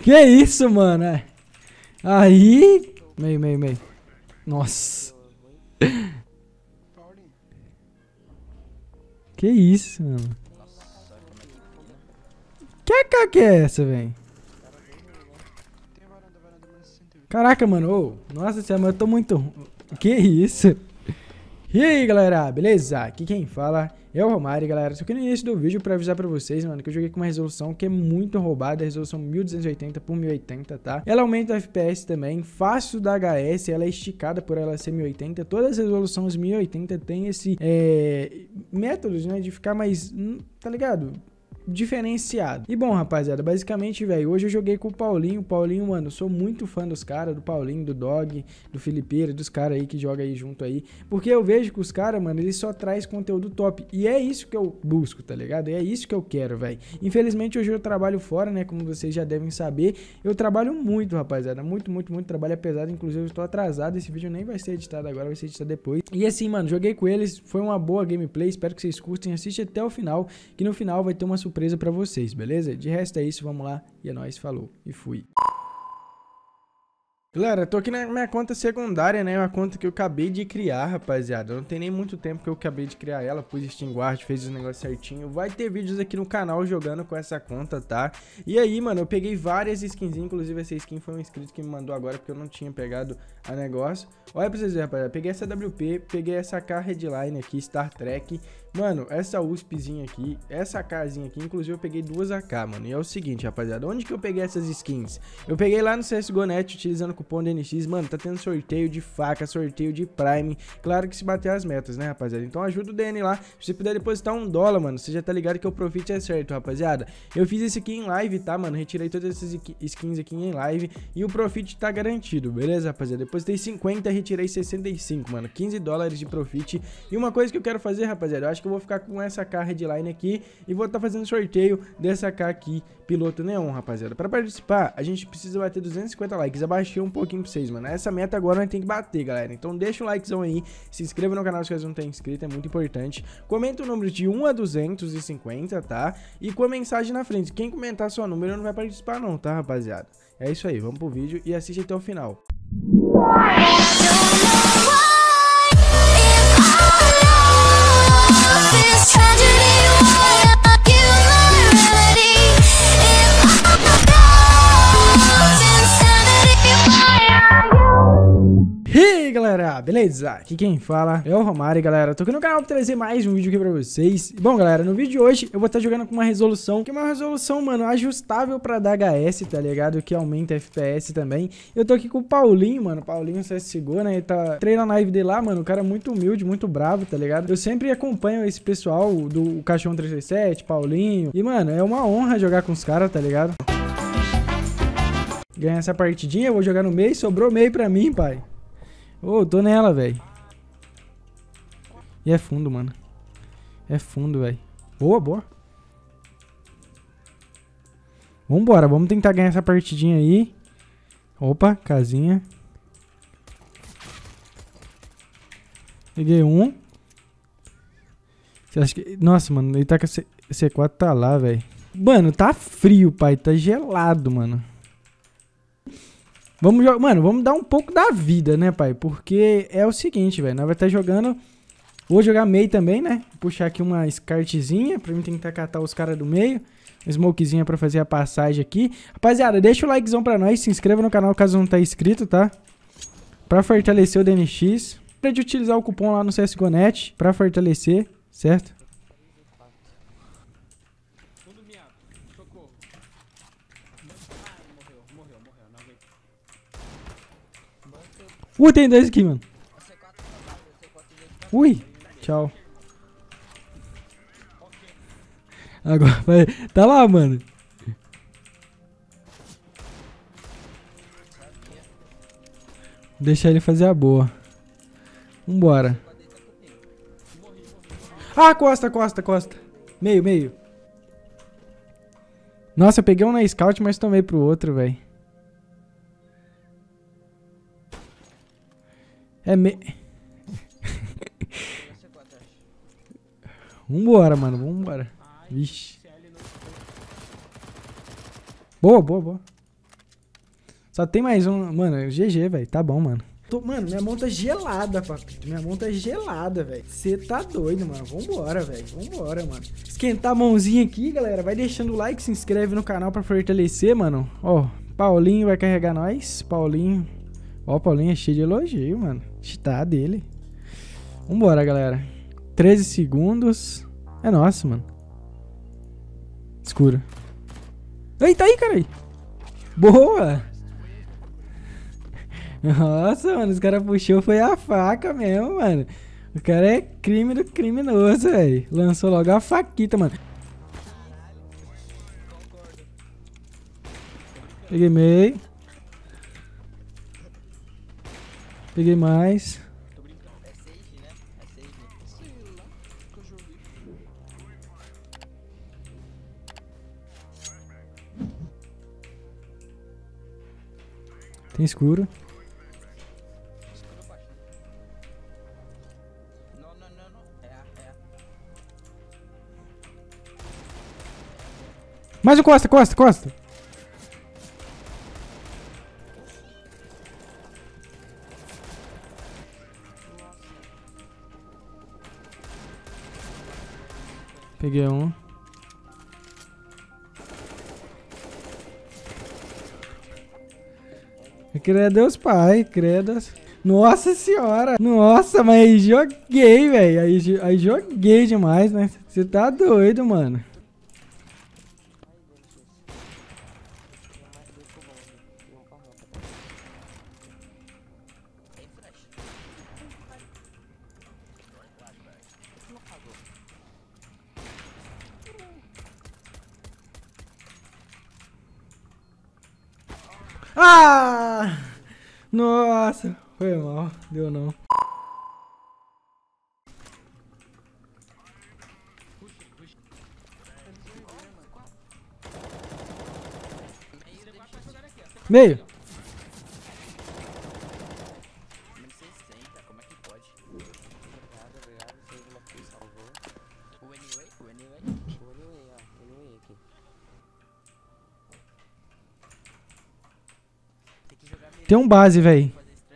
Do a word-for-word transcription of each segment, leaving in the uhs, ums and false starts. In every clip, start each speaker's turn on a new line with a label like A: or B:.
A: Que isso, mano? Aí... Meio, meio, meio. Nossa. Que isso, mano? Que A K que é essa, velho? Caraca, mano. Oh, nossa senhora, mas eu tô muito... Que isso? E aí, galera, beleza? Aqui quem fala é o Romário, galera. Só que no início do vídeo pra avisar pra vocês, mano, que eu joguei com uma resolução que é muito roubada, a resolução mil duzentos e oitenta por mil e oitenta, tá? Ela aumenta o F P S também, fácil da H S, ela é esticada por ela ser mil e oitenta. Todas as resoluções mil e oitenta tem esse é, métodos, né, de ficar mais, tá ligado? Diferenciado. E bom, rapaziada, basicamente, velho, hoje eu joguei com o Paulinho. O Paulinho, mano, eu sou muito fã dos caras, do Paulinho, do Dog, do Felipeira, dos caras aí que jogam aí junto aí. Porque eu vejo que os caras, mano, eles só traz conteúdo top. E é isso que eu busco, tá ligado? E é isso que eu quero, velho. Infelizmente, hoje eu trabalho fora, né? Como vocês já devem saber. Eu trabalho muito, rapaziada. Muito, muito, muito. Trabalho é pesado. Inclusive, eu estou atrasado. Esse vídeo nem vai ser editado agora, vai ser editado depois. E assim, mano, joguei com eles. Foi uma boa gameplay. Espero que vocês curtem. Assiste até o final, que no final vai ter uma surpresa pra vocês, beleza? De resto é isso, vamos lá. E é nóis, falou e fui. Galera, tô aqui na minha conta secundária, né? Uma conta que eu acabei de criar, rapaziada. Não tem nem muito tempo que eu acabei de criar ela. Pus Steam Guard, fez os negócios certinho. Vai ter vídeos aqui no canal jogando com essa conta, tá? E aí, mano, eu peguei várias skins. Inclusive, essa skin foi um inscrito que me mandou agora, porque eu não tinha pegado a negócio. Olha pra vocês verem, rapaziada. Peguei essa W P, peguei essa K Headline aqui, Star Trek. Mano, essa USPzinha aqui, essa Kzinha aqui, inclusive eu peguei duas A K, mano. E é o seguinte, rapaziada, onde que eu peguei essas skins? Eu peguei lá no C S G O ponto net, utilizando o cupom D N X. Mano, tá tendo sorteio de faca, sorteio de Prime. Claro que se bater as metas, né, rapaziada? Então ajuda o D N lá. Se você puder depositar um dólar, mano, você já tá ligado que o profit é certo, rapaziada. Eu fiz esse aqui em live, tá, mano? Retirei todas essas skins aqui em live e o profit tá garantido, beleza, rapaziada? Depositei cinquenta, retirei sessenta e cinco, mano. quinze dólares de profit. E uma coisa que eu quero fazer, rapaziada, eu acho que eu vou ficar com essa K Headline aqui e vou estar tá fazendo sorteio dessa K aqui, piloto neon, rapaziada. Para participar, a gente precisa bater duzentos e cinquenta likes. Abaixei um pouquinho pra vocês, mano. Essa meta agora nós tem que bater, galera. Então deixa o likezão aí, se inscreva no canal se vocês não têm inscrito, é muito importante. Comenta o número de um a duzentos e cinquenta, tá? E com a mensagem na frente. Quem comentar seu número não vai participar não, tá, rapaziada? É isso aí, vamos pro vídeo e assiste até o final. E aí, galera, beleza? Aqui quem fala é o Romário, galera. Tô aqui no canal pra trazer mais um vídeo aqui pra vocês. Bom, galera, no vídeo de hoje eu vou estar jogando com uma resolução, que é uma resolução, mano, ajustável pra dar H S, tá ligado? Que aumenta F P S também. Eu tô aqui com o Paulinho, mano, Paulinho C S G O, né? Ele tá treinando a live dele lá, mano, o cara é muito humilde, muito bravo, tá ligado? Eu sempre acompanho esse pessoal do Cachorro trezentos e sessenta, Paulinho. E, mano, é uma honra jogar com os caras, tá ligado? Ganhar essa partidinha, eu vou jogar no meio, sobrou meio pra mim, pai. Ô, oh, tô nela, velho. E é fundo, mano. É fundo, velho. Boa, boa. Vambora, vamos tentar ganhar essa partidinha aí. Opa, casinha. Peguei um. Você acha que... Nossa, mano, ele tá com a C quatro, tá lá, velho. Mano, tá frio, pai. Tá gelado, mano. Vamos jogar, mano, vamos dar um pouco da vida, né, pai? Porque é o seguinte, velho, nós vamos estar jogando, vou jogar meio também, né? Vou puxar aqui uma SCARTzinha pra mim tentar catar os caras do meio. Uma smokezinha pra fazer a passagem aqui. Rapaziada, deixa o likezão pra nós, se inscreva no canal caso não tá inscrito, tá? Pra fortalecer o D N X. Lembra de utilizar o cupom lá no C S G O ponto net pra fortalecer, certo? Ui, tem dois aqui, mano. Ui, tchau. Agora vai. Tá lá, mano. Deixa ele fazer a boa. Vambora. Ah, costa, costa, costa. Meio, meio. Nossa, eu peguei um na scout, mas tomei pro outro, velho. É me... Vambora, mano. Vambora. Vixe. Boa, boa, boa. Só tem mais um. Mano, G G, velho. Tá bom, mano. Tô, mano, minha mão tá gelada, papito. Minha mão tá gelada, velho. Você tá doido, mano. Vambora, velho. Vambora, mano. Esquentar a mãozinha aqui, galera. Vai deixando o like, se inscreve no canal pra fortalecer, mano. Ó, Paulinho vai carregar nós. Paulinho. Ó, Paulinho é cheio de elogio, mano. Tá dele. Vambora, galera. treze segundos. É nosso, mano. Escuro. Eita aí, cara aí. Boa. Nossa, mano, os caras puxou foi a faca mesmo, mano. O cara é crime do criminoso, velho. Lançou logo a faquita, mano. Peguei meio. Peguei mais. Tem escuro.
B: Não, não, não, não. É, é.
A: Mais um costa, costa, costa. Peguei um. Credo Deus Pai, credo. Nossa senhora. Nossa, mas joguei, velho. Aí, aí joguei demais, né? Você tá doido, mano. Ah! Nossa, foi mal, deu não. Meio.
B: Como é que pode? Obrigado, obrigado. Você me salvou. O anyway? O anyway? O anyway, ó. O anyway aqui. Tem que jogar mesmo.
A: Tem um base, velho.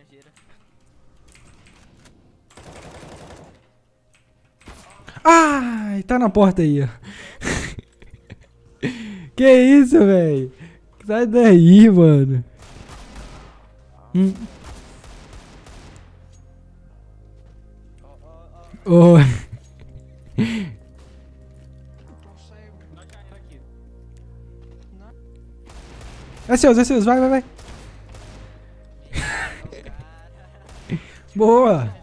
A: Ai, tá na porta aí, ó. Que isso, velho? Sai daí, mano. Hum. Oh. É seus, é seus, vai, vai, vai. Boa.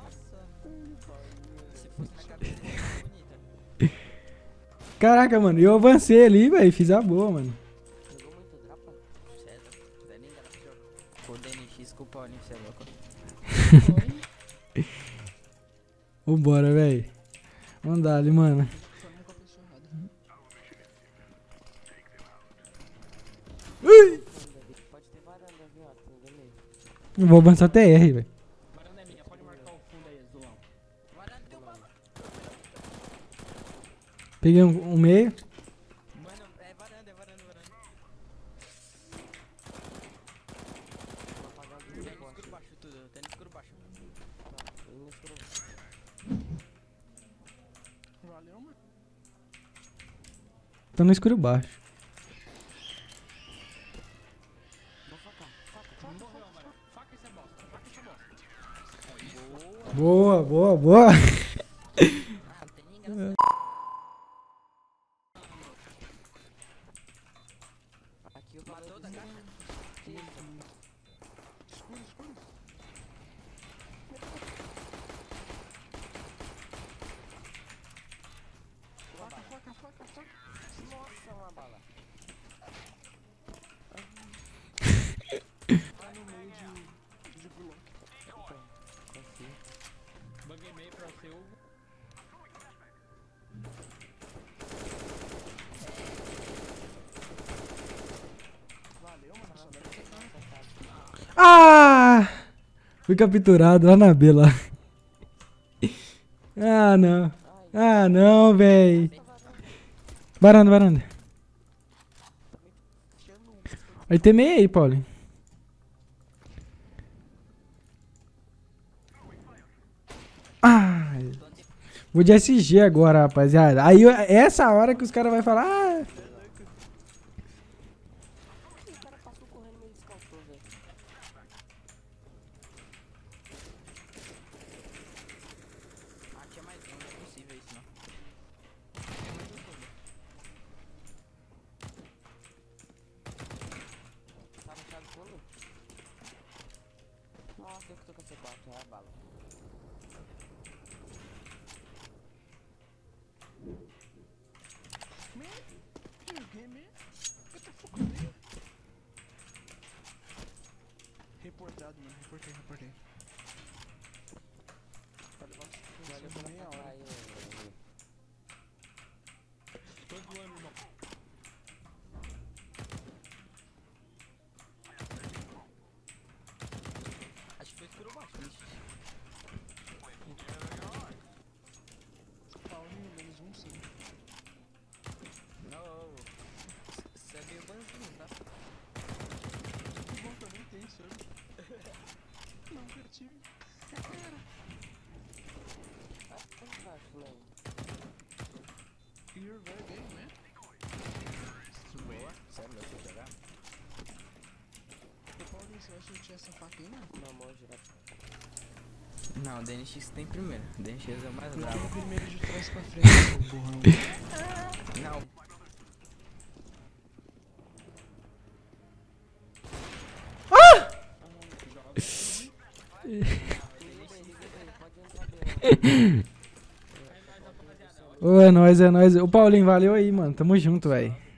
A: Caraca, mano, eu avancei ali, velho, fiz a boa, mano.
B: Jogou muito drapa? Sério, não nem dá pra jogar. Pô, D N X com o Paulinho, você é louco.
A: Vambora, velho. Vamos dar ali, mano. Ui!
B: Pode ter varanda, viu? Tem delay.
A: Não vou avançar T R, velho.
C: Varanda é minha, pode marcar o fundo aí, Zulão.
B: Varanda deu bala.
A: Peguei um, um meio.
B: Mano, é varanda, é varanda, varanda. Tem no escuro baixo tudo, tem no escuro baixo. Tem no escuro baixo.
C: Valeu, mano.
A: Tá no escuro baixo.
B: Vou facar, faca.
C: Morreu, mano. Faca e você bosta, faca e você bosta.
A: Boa, boa, boa.
B: Ah, não tem nem graça. Aqui o matou da caixa.
C: Escuro, escuro. Faca, faca, faca, faca.
B: Nossa, uma bala.
C: Tá no meio de, de bloco.
B: Confio.
C: Buguei meio pra ser o... Valeu, mano. Só deve ser tanto.
A: Ah! Fui capturado lá na B lá. Ah, não. Ah, não, véi. Varanda, varanda. Aí tem meio aí, Paulinho. Ai. Vou de S G agora, rapaziada. Aí essa hora que os caras vão falar. Ah,
B: O cara passou correndo e me descansou, velho. Ah, tinha mais um, não é possível isso, não. Tinha mais um todo. Tá fechado o pulo? Nossa, eu que tô com esse quatro, é a bala.
C: Man, you okay, man? What the fuck, man? Reportado, mano. Reportei, reportei. Vai levar
B: Olha
C: uns
B: pra
C: meia hora.
B: cá, eu...
C: Tô voando, irmão.
B: Acho que foi escuro baixo, ixi.
C: Paulinho, menos um sim.
B: Não, você é meio banzinho, tá?
C: Que bom que eu nem tenho server. Nunca tive.
B: Ah, tá embaixo, não.
C: You're very big, man.
B: Boa. Sério, eu sei jogar?
C: Ô, Paulinho, você acha que eu tinha essa faca aí, mano?
B: Não, morre direto. Não, o D N X tem primeiro. O D N X é o mais
C: Eu
B: bravo.
C: tenho primeiro de trás pra frente, seu burrão.
B: Não.
A: Ô, é nóis, é nóis. Ô, Paulinho, valeu aí, mano. Tamo junto, velho.